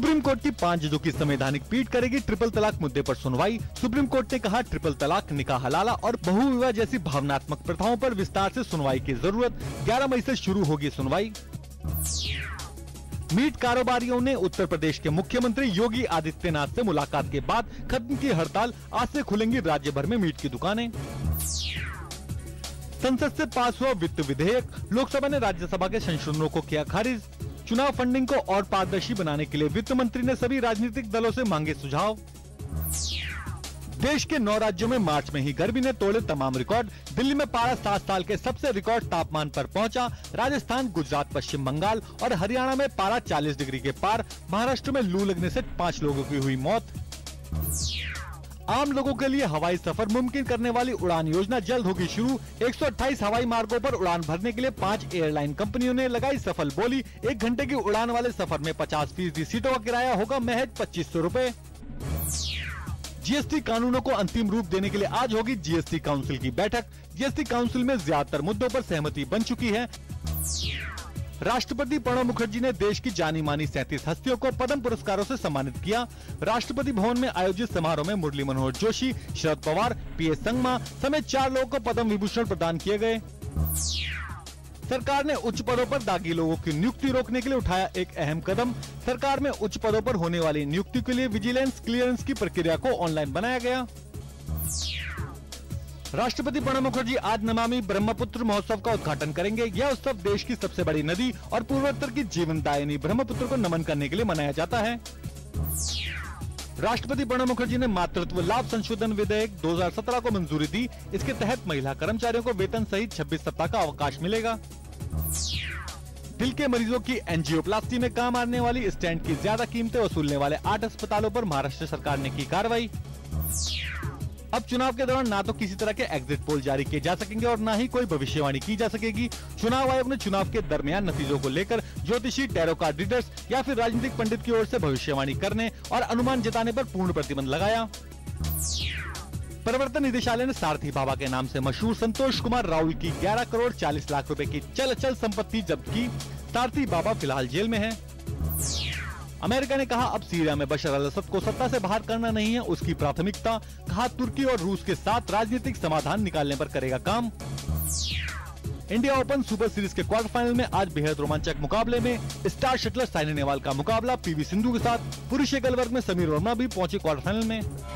Supreme court की 5 जजों की संवैधानिक पीठ करेगी ट्रिपल तलाक मुद्दे पर सुनवाई। सुप्रीम कोर्ट ने कहा, ट्रिपल तलाक, निकाह हलाला और बहुविवाह जैसी भावनात्मक प्रथाओं पर विस्तार से सुनवाई की जरूरत। 11 मई से शुरू होगी सुनवाई। मीट कारोबारियों ने उत्तर प्रदेश के मुख्यमंत्री योगी आदित्यनाथ से मुलाकात के बाद खत्म की हड़ताल। आज से खुलेंगी राज्य भर में मीट की दुकानें। संसद से पास हुआ वित्त विधेयक, लोकसभा ने राज्यसभा के संशोधनों को किया खारिज। चुनाव फंडिंग को और पारदर्शी बनाने के लिए वित्त मंत्री ने सभी राजनीतिक दलों से मांगे सुझाव। देश के 9 राज्यों में मार्च में ही गर्मी ने तोड़े तमाम रिकॉर्ड। दिल्ली में पारा 7 साल के सबसे रिकॉर्ड तापमान पर पहुंचा। राजस्थान, गुजरात, पश्चिम बंगाल और हरियाणा में पारा 40 डिग्री के पार। महाराष्ट्र में लू लगने से 5 लोगों की हुई मौत। आम लोगों के लिए हवाई सफर मुमकिन करने वाली उड़ान योजना जल्द होगी शुरू। 128 हवाई मार्गों पर उड़ान भरने के लिए 5 एयरलाइन कंपनियों ने लगाई सफल बोली। 1 घंटे की उड़ान वाले सफर में 50% सीटों का किराया होगा महज 2500 रुपए। जीएसटी कानूनों को अंतिम रूप देने के लिए आज होगी जीएसटी काउंसिल की बैठक। जीएसटी काउंसिल में ज्यादातर मुद्दों पर सहमति बन चुकी है। राष्ट्रपति प्रणब मुखर्जी ने देश की जानी मानी 37 हस्तियों को पद्म पुरस्कारों से सम्मानित किया। राष्ट्रपति भवन में आयोजित समारोह में मुरली मनोहर जोशी, शरद पवार, पीएस संगमा समेत 4 लोगों को पद्म विभूषण प्रदान किए गए। सरकार ने उच्च पदों पर दागी लोगों की नियुक्ति रोकने के लिए उठाया एक अहम कदम। सरकार में उच्च पदों पर होने वाली नियुक्ति के लिए विजिलेंस क्लियरेंस की प्रक्रिया को ऑनलाइन बनाया गया। राष्ट्रपति प्रणब मुखर्जी आज नमामि ब्रह्मपुत्र महोत्सव का उद्घाटन करेंगे। यह उत्सव देश की सबसे बड़ी नदी और पूर्वोत्तर की जीवनदायिनी ब्रह्मपुत्र को नमन करने के लिए मनाया जाता है। राष्ट्रपति प्रणब मुखर्जी ने मातृत्व लाभ संशोधन विधेयक 2017 को मंजूरी दी। इसके तहत महिला कर्मचारियों को वेतन सहित 26 सप्ताह का अवकाश मिलेगा। दिल के मरीजों की एंजियोप्लास्टी में काम आने वाली स्टेंट की ज्यादा कीमतें वसूलने वाले 8 अस्पतालों पर महाराष्ट्र सरकार ने की कार्रवाई। अब चुनाव के दौरान ना तो किसी तरह के एग्जिट पोल जारी किए जा सकेंगे और ना ही कोई भविष्यवाणी की जा सकेगी। चुनाव आयोग ने चुनाव के दरमियान नतीजों को लेकर ज्योतिषी, टैरो कार्ड रीडर्स या फिर राजनीतिक पंडित की ओर से भविष्यवाणी करने और अनुमान जताने पर पूर्ण प्रतिबंध लगाया। प्रवर्तन निदेशालय ने सारथी बाबा के नाम से मशहूर संतोष कुमार राउल की 11 करोड़ 40 लाख रुपए की चल संपत्ति जब्त की। सारथी बाबा फिलहाल जेल में है। अमेरिका ने कहा, अब सीरिया में बशर अल असद को सत्ता से बाहर करना नहीं है उसकी प्राथमिकता। कहा, तुर्की और रूस के साथ राजनीतिक समाधान निकालने पर करेगा काम। इंडिया ओपन सुपर सीरीज के क्वार्टर फाइनल में आज बेहद रोमांचक मुकाबले में स्टार शटलर साइना नेहवाल का मुकाबला पीवी सिंधु के साथ। पुरुष एकल वर्ग में समीर वर्मा भी पहुंचे क्वार्टर फाइनल में।